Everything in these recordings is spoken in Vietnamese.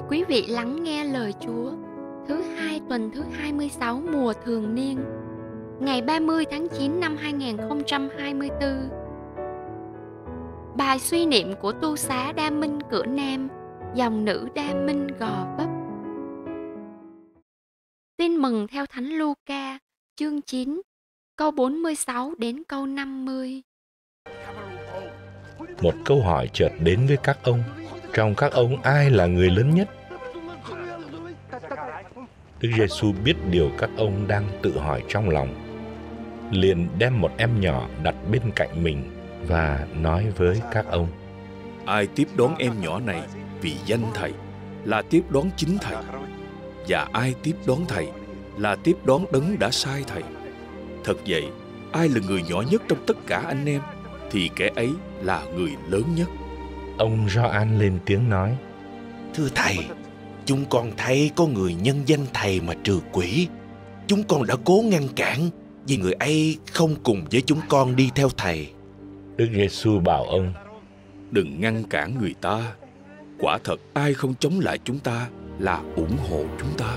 quý vị lắng nghe lời Chúa thứ hai tuần thứ 26 mùa thường niên, ngày 30 tháng 9 năm 2024. Bài suy niệm của tu xá Đa Minh Cửa Nam, dòng nữ Đa Minh Gò Vấp. Tin mừng theo Thánh Luca, chương 9, câu 46 đến câu 50. Một câu hỏi chợt đến với các ông. Trong các ông ai là người lớn nhất? Đức Giêsu biết điều các ông đang tự hỏi trong lòng, liền đem một em nhỏ đặt bên cạnh mình và nói với các ông: Ai tiếp đón em nhỏ này vì danh Thầy là tiếp đón chính Thầy, và ai tiếp đón Thầy là tiếp đón Đấng đã sai Thầy. Thật vậy, ai là người nhỏ nhất trong tất cả anh em thì kẻ ấy là người lớn nhất. Ông Gioan lên tiếng nói: Thưa Thầy, chúng con thấy có người nhân danh Thầy mà trừ quỷ. Chúng con đã cố ngăn cản, vì người ấy không cùng với chúng con đi theo Thầy. Đức Giêsu bảo ông: Đừng ngăn cản người ta. Quả thật ai không chống lại chúng ta là ủng hộ chúng ta.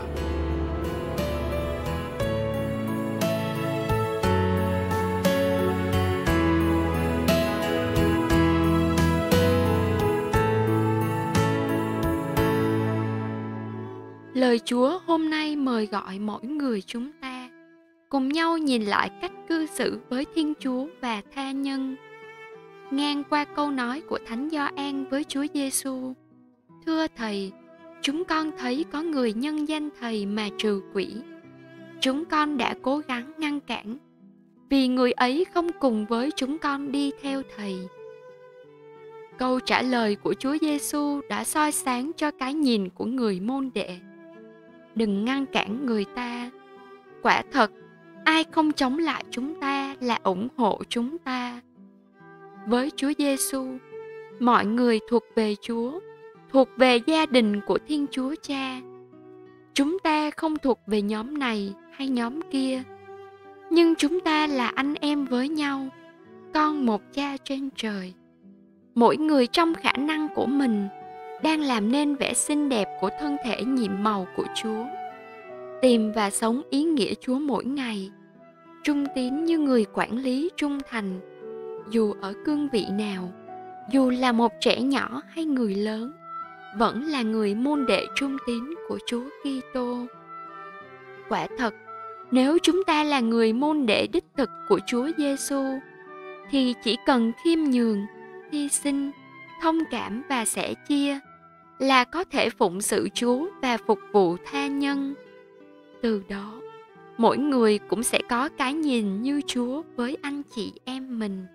Lời Chúa hôm nay mời gọi mỗi người chúng ta cùng nhau nhìn lại cách cư xử với Thiên Chúa và tha nhân. Ngang qua câu nói của Thánh Gioan với Chúa Giêsu: Thưa Thầy, chúng con thấy có người nhân danh Thầy mà trừ quỷ. Chúng con đã cố gắng ngăn cản, vì người ấy không cùng với chúng con đi theo Thầy. Câu trả lời của Chúa Giêsu đã soi sáng cho cái nhìn của người môn đệ. Đừng ngăn cản người ta. Quả thật, ai không chống lại chúng ta là ủng hộ chúng ta. Với Chúa Giêsu, mọi người thuộc về Chúa, thuộc về gia đình của Thiên Chúa Cha. Chúng ta không thuộc về nhóm này hay nhóm kia, nhưng chúng ta là anh em với nhau, con một Cha trên trời. Mỗi người trong khả năng của mình đang làm nên vẻ xinh đẹp của thân thể nhiệm màu của Chúa. Tìm và sống ý nghĩa Chúa mỗi ngày, trung tín như người quản lý trung thành, dù ở cương vị nào, dù là một trẻ nhỏ hay người lớn, vẫn là người môn đệ trung tín của Chúa Kitô. Quả thật, nếu chúng ta là người môn đệ đích thực của Chúa Giêsu, thì chỉ cần khiêm nhường, hy sinh, thông cảm và sẻ chia là có thể phụng sự Chúa và phục vụ tha nhân. Từ đó, mỗi người cũng sẽ có cái nhìn như Chúa với anh chị em mình.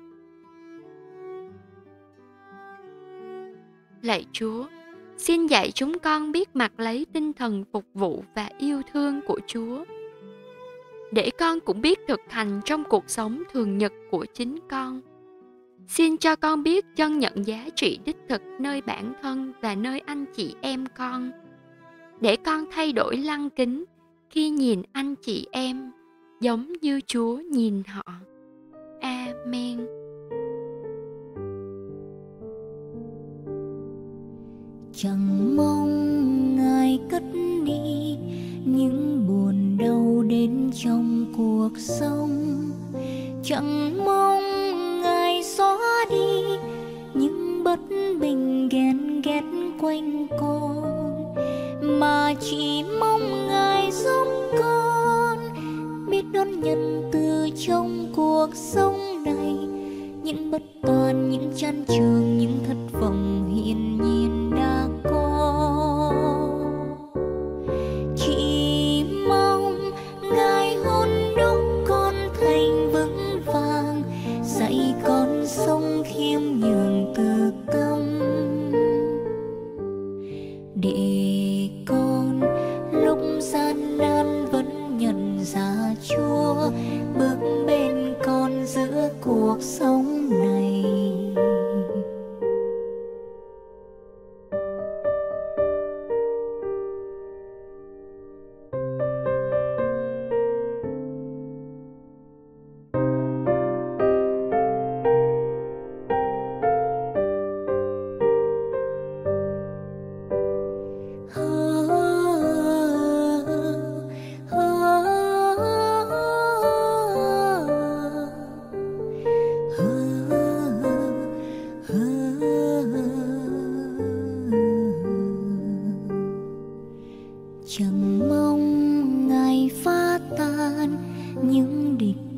Lạy Chúa, xin dạy chúng con biết mặc lấy tinh thần phục vụ và yêu thương của Chúa, để con cũng biết thực hành trong cuộc sống thường nhật của chính con. Xin cho con biết chân nhận giá trị đích thực nơi bản thân và nơi anh chị em con, để con thay đổi lăng kính khi nhìn anh chị em giống như Chúa nhìn họ. Amen. Chẳng mong Ngài cất đi những buồn đau đến trong cuộc sống. Chẳng mong Ngài xóa đi những bất bình ghen ghét quanh con, mà chỉ mong Ngài giúp con biết đón nhận từ trong cuộc sống này những bất toàn, những chán chường, những thất vọng hiển nhiên đã có. Chỉ mong Ngài hôn đúc con thành vững vàng, dạy con sống khiêm nhường từ tâm, để con lúc gian nan vẫn nhận ra Chúa bước bên con giữa cuộc sống này.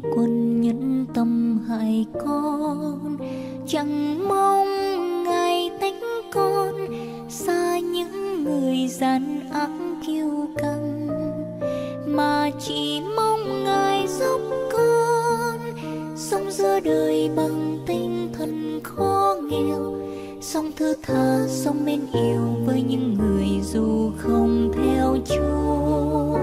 quân nhân tâm hại con. Chẳng mong Ngài tách con xa những người gian ác kiêu căng, mà chỉ mong Ngài giúp con sống giữa đời bằng tinh thần khó nghèo, sống thứ tha, sống mến yêu với những người dù không theo Chúa.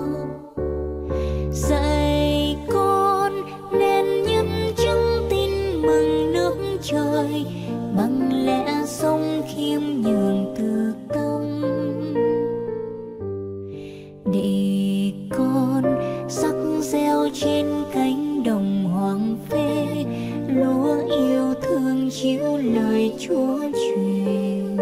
Dạy con nên nhân chứng tin mừng nước trời, bằng lẽ sống khiêm nhường từ tâm, để con sắc gieo trên cánh đồng hoang phế, lúa yêu thương chịu lời Chúa truyền.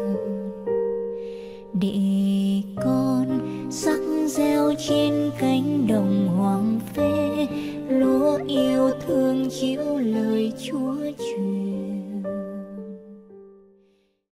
Để con sắc gieo trên cánh đồng hoang phế, lúa yêu thương chịu lời Chúa truyền.